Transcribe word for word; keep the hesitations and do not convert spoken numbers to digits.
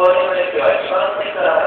合流の駅は一番線から